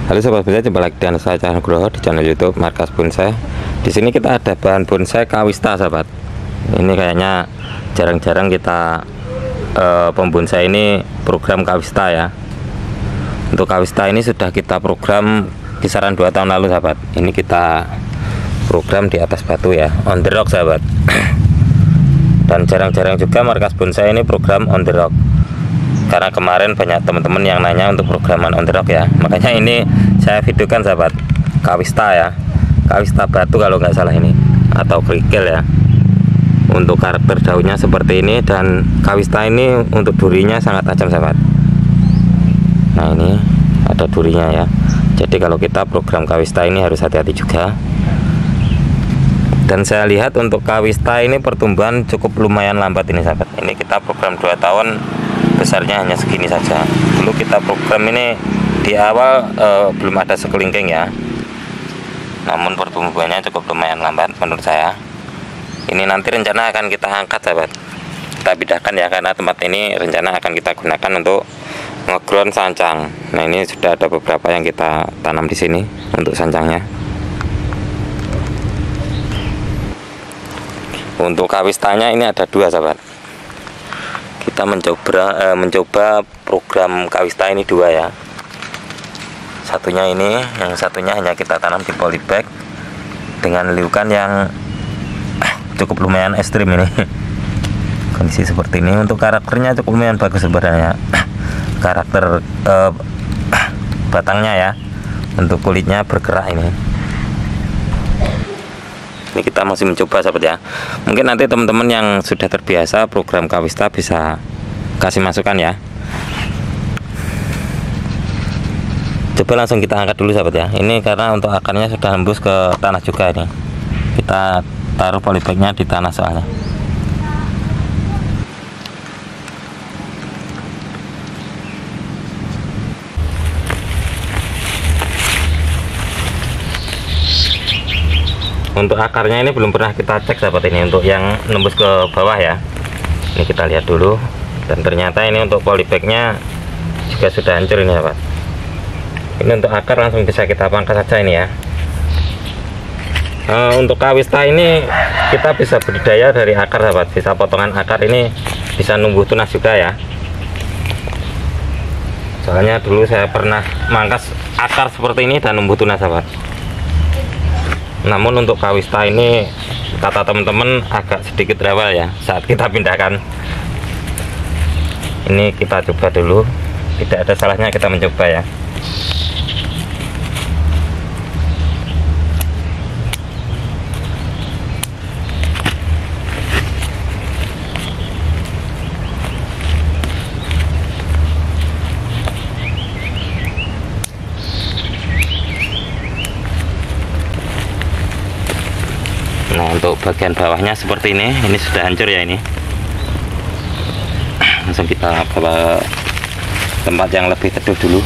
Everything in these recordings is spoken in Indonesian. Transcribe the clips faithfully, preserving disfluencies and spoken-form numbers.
Halo sobat bonsai, jumpa lagi dengan saya Cahyo Nugroho di channel YouTube Markas Bonsai. Di sini kita ada bahan bonsai kawista, sahabat. Ini kayaknya jarang-jarang kita eh, pembonsai ini program kawista ya. Untuk kawista ini sudah kita program kisaran dua tahun lalu, sahabat. Ini kita program di atas batu ya, on the rock, sahabat. Dan jarang-jarang juga Markas Bonsai ini program on the rock, karena kemarin banyak teman-teman yang nanya untuk programan on the rock ya. Makanya ini saya videokan, sahabat, kawista ya, kawista batu kalau nggak salah ini, atau kerikil ya. Untuk karakter daunnya seperti ini, dan kawista ini untuk durinya sangat tajam, sahabat. Nah, ini ada durinya ya. Jadi kalau kita program kawista ini harus hati-hati juga. Dan saya lihat untuk kawista ini pertumbuhan cukup lumayan lambat ini, sahabat. Ini kita program dua tahun, besarnya hanya segini saja. Dulu kita program ini di awal eh, belum ada sekelingking ya, namun pertumbuhannya cukup lumayan lambat menurut saya. Ini nanti rencana akan kita angkat, sahabat, kita pindahkan ya, karena tempat ini rencana akan kita gunakan untuk ngeground sancang. Nah, ini sudah ada beberapa yang kita tanam di sini untuk sancangnya. Untuk kawistanya ini ada dua, sahabat. Kita mencoba eh, mencoba program kawista ini dua ya. Satunya ini, yang satunya hanya kita tanam di polybag dengan liukan yang cukup lumayan ekstrim ini. Kondisi seperti ini. Untuk karakternya cukup lumayan bagus sebenarnya. Karakter eh, batangnya ya, untuk kulitnya bergerak ini. Ini kita masih mencoba, sahabat ya. Mungkin nanti teman-teman yang sudah terbiasa program kawista bisa kasih masukan ya. Coba langsung kita angkat dulu, sahabat ya. Ini karena untuk akarnya sudah hembus ke tanah juga ini. Kita taruh polybagnya di tanah soalnya. Untuk akarnya ini belum pernah kita cek, sahabat, ini untuk yang nembus ke bawah ya. Ini kita lihat dulu, dan ternyata ini untuk polybagnya juga sudah hancur ini, sahabat. Ini untuk akar langsung bisa kita pangkas saja ini ya. E, untuk kawista ini kita bisa budidaya dari akar, sahabat. Bisa potongan akar ini bisa numbuh tunas juga ya. Soalnya dulu saya pernah mangkas akar seperti ini dan numbuh tunas, sahabat. Namun untuk kawista ini kata teman-teman agak sedikit rewel ya saat kita pindahkan. Ini kita coba dulu, tidak ada salahnya kita mencoba ya. Nah, untuk bagian bawahnya seperti ini, ini sudah hancur ya ini. Langsung kita bawa tempat yang lebih teduh dulu.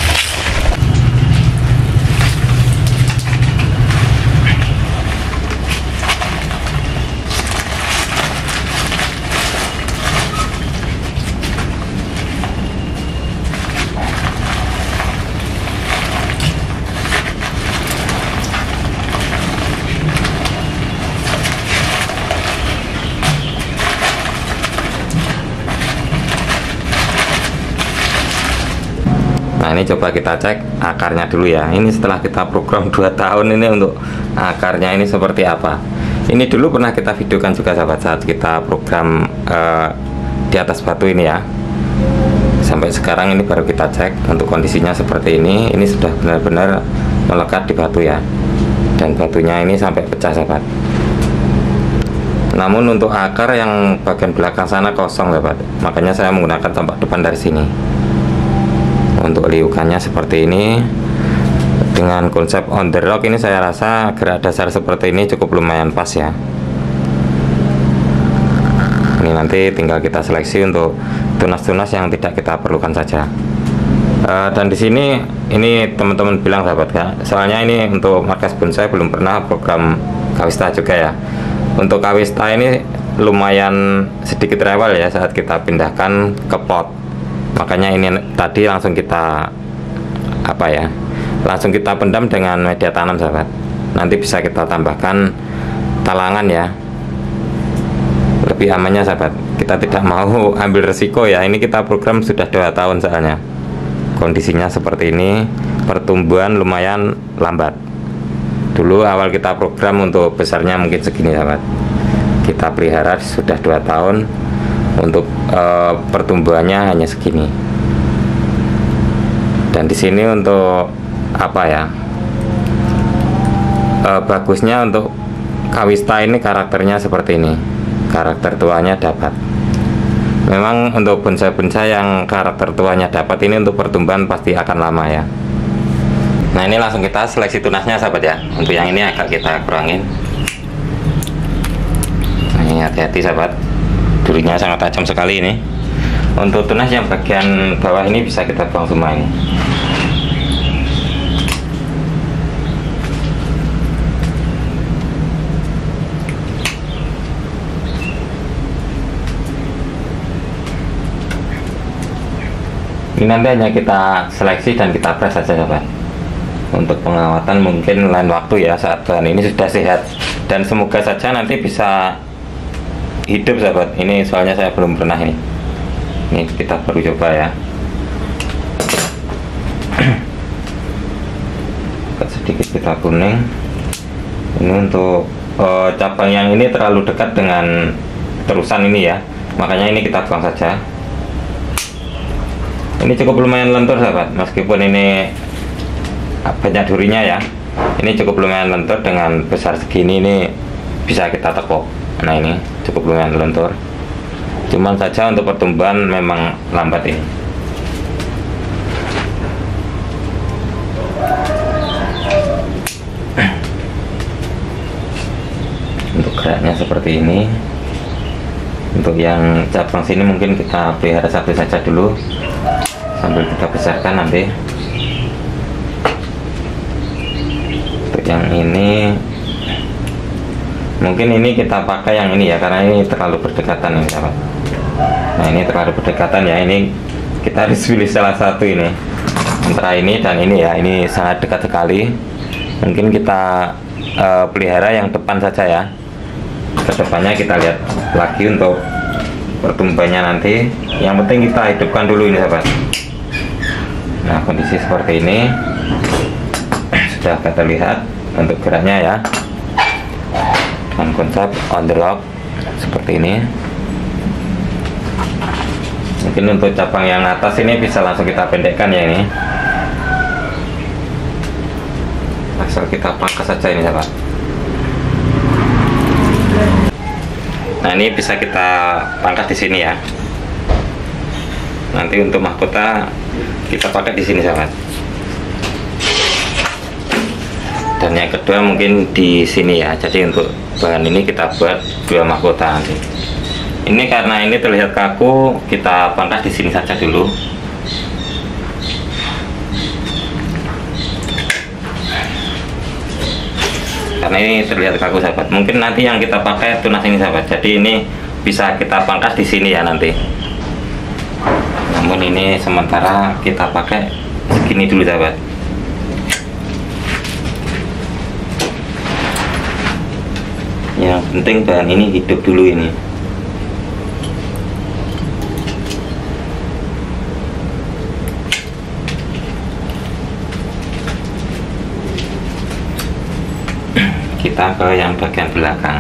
Nah, ini coba kita cek akarnya dulu ya. Ini setelah kita program dua tahun ini, untuk akarnya ini seperti apa. Ini dulu pernah kita videokan juga, sahabat, saat kita program eh, di atas batu ini ya. Sampai sekarang ini baru kita cek untuk kondisinya seperti ini. Ini sudah benar-benar melekat di batu ya. Dan batunya ini sampai pecah, sahabat. Namun untuk akar yang bagian belakang sana kosong, sahabat. Makanya saya menggunakan tampak depan dari sini. Untuk liukannya seperti ini, dengan konsep on the rock ini saya rasa gerak dasar seperti ini cukup lumayan pas ya. Ini nanti tinggal kita seleksi untuk tunas-tunas yang tidak kita perlukan saja. Uh, dan di sini ini teman-teman bilang, sahabat ya, soalnya ini untuk Markas Bonsai belum pernah program kawista juga ya. Untuk kawista ini lumayan sedikit rewel ya saat kita pindahkan ke pot. Makanya ini tadi langsung kita apa ya langsung kita pendam dengan media tanam sahabat. Nanti bisa kita tambahkan talangan ya, lebih amannya sahabat. Kita tidak mau ambil resiko ya, ini kita program sudah dua tahun soalnya kondisinya seperti ini. Pertumbuhan lumayan lambat. Dulu awal kita program untuk besarnya mungkin segini sahabat, kita pelihara sudah dua tahun, untuk e, pertumbuhannya hanya segini. Dan di sini untuk apa ya, e, bagusnya untuk Kawista ini karakternya seperti ini, karakter tuanya dapat. Memang untuk bonsai-bonsai yang karakter tuanya dapat ini untuk pertumbuhan pasti akan lama ya. Nah ini langsung kita seleksi tunasnya sahabat ya. Untuk yang ini agak kita kurangin. Nah, ini hati-hati sahabat, durinya sangat tajam sekali ini. Untuk tunas yang bagian bawah ini bisa kita buang semua ini. Ini nanti hanya kita seleksi dan kita press saja sahabat. Untuk pengawatan mungkin lain waktu ya, saat bahan ini sudah sehat, dan semoga saja nanti bisa hidup sahabat. Ini soalnya saya belum pernah ini. Ini kita baru coba ya. Sedikit kita kuning. Ini untuk uh, cabang yang ini terlalu dekat dengan terusan ini ya, makanya ini kita buang saja. Ini cukup lumayan lentur sahabat, meskipun ini banyak durinya ya. Ini cukup lumayan lentur, dengan besar segini ini bisa kita tepuk. Nah ini cukup lumayan lentur, cuman saja untuk pertumbuhan memang lambat ini. Untuk geraknya seperti ini. Untuk yang cabang sini mungkin kita pelihara satu saja dulu sambil kita besarkan nanti. Yang ini mungkin ini kita pakai yang ini ya, karena ini terlalu berdekatan ini sahabat. Nah ini terlalu berdekatan ya, ini kita harus pilih salah satu ini antara ini dan ini ya. Ini sangat dekat sekali. Mungkin kita uh, pelihara yang depan saja ya, kedepannya kita lihat lagi untuk pertumbuhannya nanti. Yang penting kita hidupkan dulu ini sahabat. Nah kondisi seperti ini sudah kita lihat untuk geraknya ya, dengan konsep on the rock seperti ini. Mungkin untuk cabang yang atas ini bisa langsung kita pendekkan ya, ini asal kita pangkas saja ini sahabat. Nah ini bisa kita pangkas di sini ya. Nanti untuk mahkota kita pakai di sini sahabat. Dan yang kedua mungkin di sini ya. Jadi untuk bahan ini kita buat dua mahkota nanti. Ini karena ini terlihat kaku, kita pangkas di sini saja dulu. Karena ini terlihat kaku sahabat. Mungkin nanti yang kita pakai tunas ini sahabat. Jadi ini bisa kita pangkas di sini ya nanti. Namun ini sementara kita pakai segini dulu sahabat. Yang penting bahan ini hidup dulu ini. Kita ke yang bagian belakang.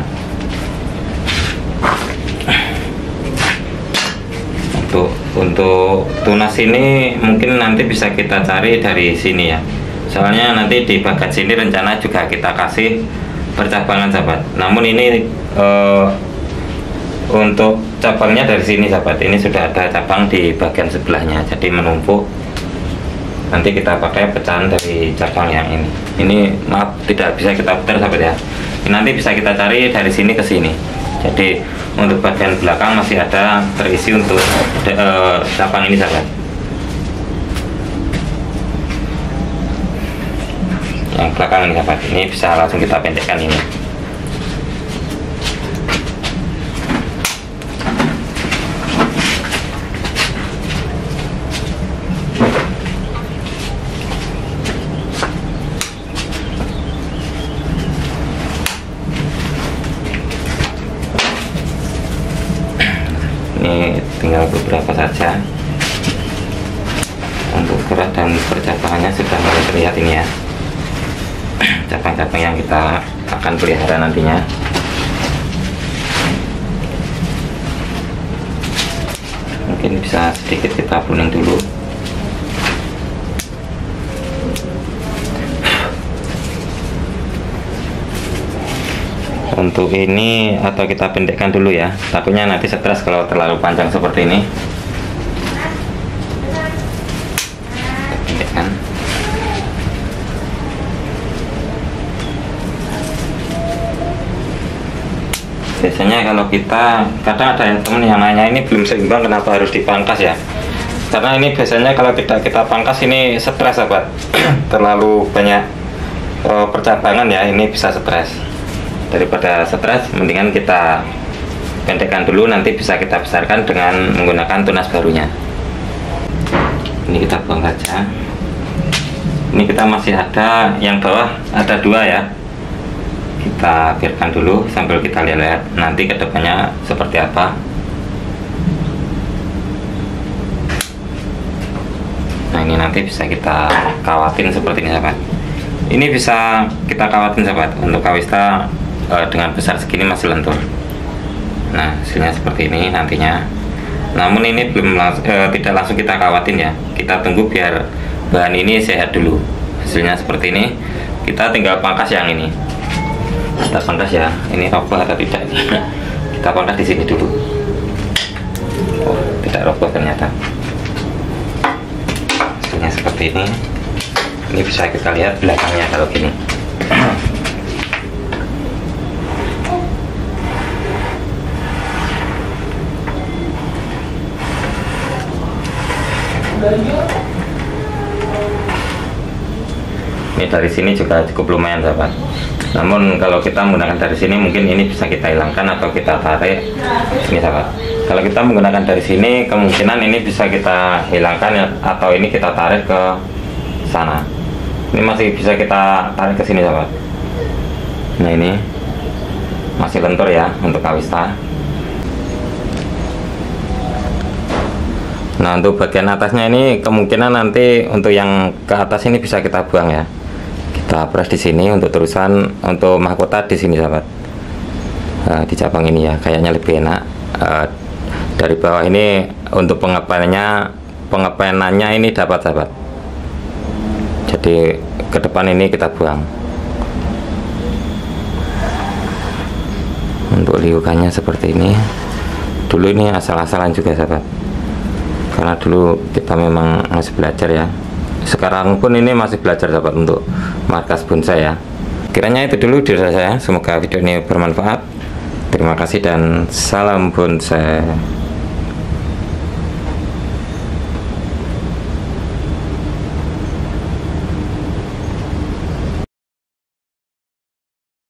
Untuk untuk tunas ini mungkin nanti bisa kita cari dari sini ya. Soalnya nanti di bagian sini rencana juga kita kasih percabangan sahabat. Namun ini uh, untuk cabangnya dari sini sahabat. Ini sudah ada cabang di bagian sebelahnya, jadi menumpuk. Nanti kita pakai pecahan dari cabang yang ini. Ini maaf tidak bisa kita putar sahabat ya. Ini nanti bisa kita cari dari sini ke sini. Jadi untuk bagian belakang masih ada terisi untuk uh, cabang ini sahabat. Yang belakang ini sahabat, ini bisa langsung kita pendekkan ini. beberapa saja. Untuk gerak dan percabangannya sudah mulai terlihat ini ya, cabang-cabang yang kita akan pelihara nantinya. Mungkin bisa sedikit kita pruning dulu. Untuk ini atau kita pendekkan dulu ya, takutnya nanti stres kalau terlalu panjang seperti ini. Pendekkan. Biasanya kalau kita, kadang ada yang temen yang nanya ini belum seimbang kenapa harus dipangkas ya, karena ini biasanya kalau tidak kita pangkas ini stres sahabat. Terlalu banyak uh, percabangan ya, ini bisa stres. Daripada stres mendingan kita pendekkan dulu, nanti bisa kita besarkan dengan menggunakan tunas barunya. Ini kita buang saja. Ini kita masih ada yang bawah, ada dua ya, kita biarkan dulu sambil kita lihat nanti kedepannya seperti apa. Nah ini nanti bisa kita kawatin seperti ini sahabat. Ini bisa kita kawatin sahabat. Untuk kawista eh, dengan besar segini masih lentur. Nah hasilnya seperti ini nantinya. Namun ini belum langsung, eh, tidak langsung kita kawatin ya, kita tunggu biar bahan ini sehat dulu. Hasilnya seperti ini, kita tinggal pangkas yang ini. Kita pangkas ya, ini roboh atau tidak. Kita pangkas di sini dulu. Oh, tidak roboh ternyata. Hasilnya seperti ini. Ini bisa kita lihat belakangnya kalau gini. Ini dari sini juga cukup lumayan sahabat. Namun kalau kita menggunakan dari sini mungkin ini bisa kita hilangkan atau kita tarik ini sahabat. Kalau kita menggunakan dari sini kemungkinan ini bisa kita hilangkan ya, atau ini kita tarik ke sana. Ini masih bisa kita tarik ke sini sahabat. Nah ini masih lentur ya untuk kawista. Nah untuk bagian atasnya ini kemungkinan nanti untuk yang ke atas ini bisa kita buang ya. Kita press di sini untuk terusan untuk mahkota di sini sahabat. Nah, di cabang ini ya kayaknya lebih enak. Uh, dari bawah ini untuk pengepenannya pengepenannya ini dapat sahabat. Jadi ke depan ini kita buang. Untuk liukannya seperti ini. Dulu ini asal-asalan juga sahabat. Karena dulu kita memang masih belajar ya. Sekarang pun ini masih belajar sahabat untuk markas bonsai ya. Kiranya itu dulu dari saya. Semoga video ini bermanfaat. Terima kasih dan salam bonsai.